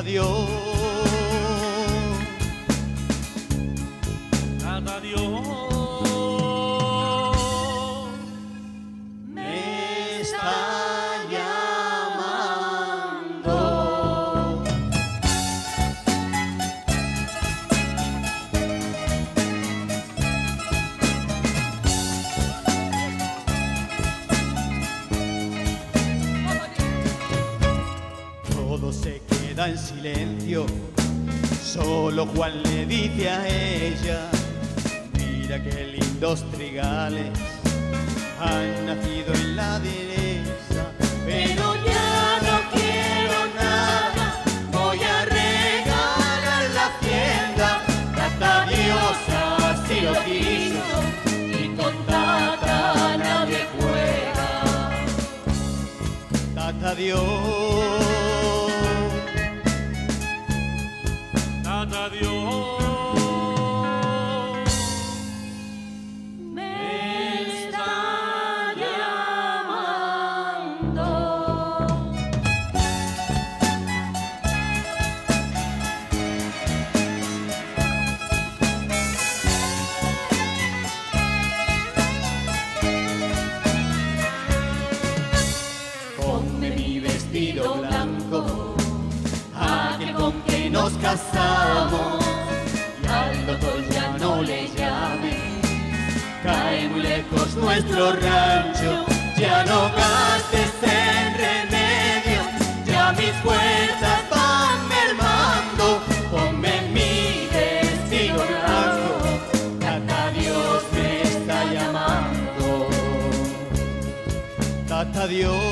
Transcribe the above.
Dios, Tata Dios, me está llamando. Todo se queda en silencio, solo Juan le dice a ella: mira qué lindos trigales han nacido en la dehesa, pero ya no quiero nada, voy a regalar la hacienda. Tata Dios así lo quiso y con Tata nadie juega. Tata Dios, Tata Dios. Ponme mi vestido blanco, aquel con que nos casamos, y al doctor ya no le llames, cae muy lejos nuestro rancho, ya no gastes en remedio, ya mis fuerzas van mermando. Ponme mi vestido blanco, Tata Dios me está llamando. Tata Dios,